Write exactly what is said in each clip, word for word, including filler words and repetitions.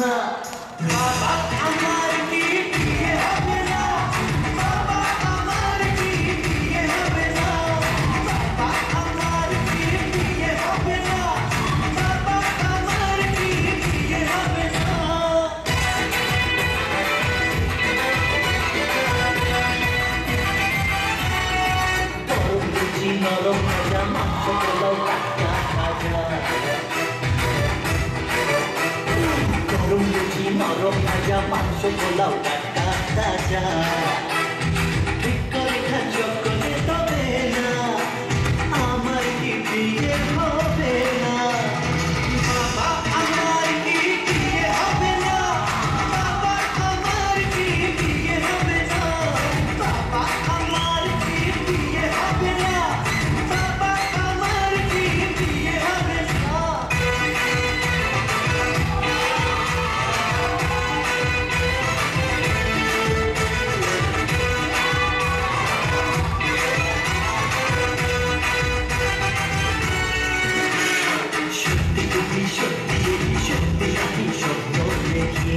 না বাবা আমার কি বিয়ে হবে না বাবা আমার কি বিয়ে হবে না বাবা আমার কি বিয়ে হবে না বাবা আমার কি বিয়ে হবে না গরম লুচি নরম ভাজা মাংস পোলাও টাটকা ভাজা গরম লুচি নরম ভাজা মাংস পোলাও টাটকা তাজা ঠিক করে খাচ্ছ করে তবে না আমার কি বিয়ে হবে না বাবা আমার কি বিয়ে হবে না বাবা আমার কি বিয়ে হবে না বাবা আমার কি বিয়ে হবে না বাবা আমার কি বিয়ে হবে না সত্যি তুমি সত্যি এই সত্যি আমি স্বপ্ন দেখি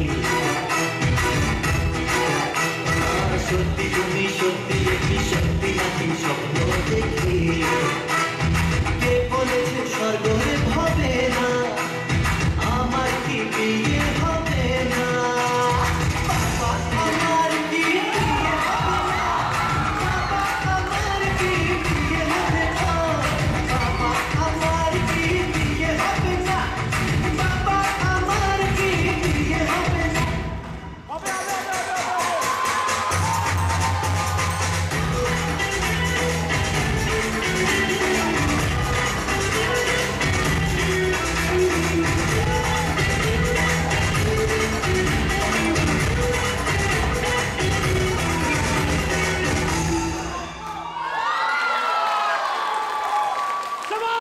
সত্যি তুমি সত্যি একটি সত্যি নাকি